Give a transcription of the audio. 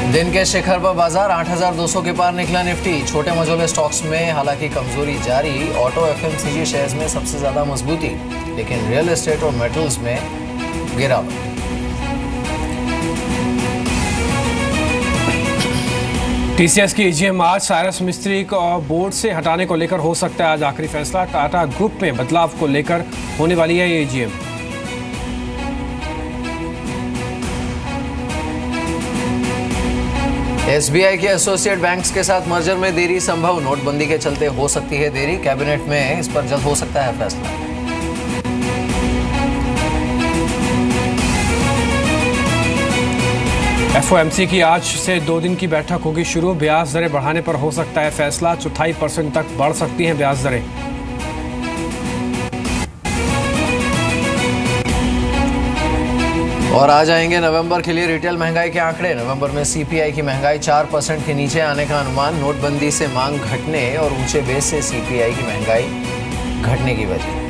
दिन के शिखर पर बाजार 8,200 के पार निकला निफ्टी। छोटे मझोले स्टॉक्स में हालांकि कमजोरी जारी। ऑटो एफएमसीजी शेयर्स में सबसे ज्यादा मजबूती, लेकिन रियल एस्टेट और मेटल्स में गिरावट। टीसीएस की ईजीएम आज। साइरस मिस्त्री को बोर्ड से हटाने को लेकर हो सकता है आज आखिरी फैसला। टाटा ग्रुप में बदलाव को लेकर होने वाली है ये ईजीएम। एसबीआई के एसोसिएट बैंक्स के साथ मर्जर में देरी संभव। नोटबंदी के चलते हो सकती है देरी। कैबिनेट में इस पर जल्द हो सकता है फैसला। एफओएमसी की आज से 2 दिन की बैठक होगी शुरू। ब्याज दरें बढ़ाने पर हो सकता है फैसला। 0.25% तक बढ़ सकती हैं ब्याज दरें। और आ जाएंगे नवंबर के लिए रिटेल महंगाई के आंकड़े। नवंबर में सीपीआई की महंगाई 4% के नीचे आने का अनुमान। नोटबंदी से मांग घटने और ऊंचे बेस से सीपीआई की महंगाई घटने की वजह।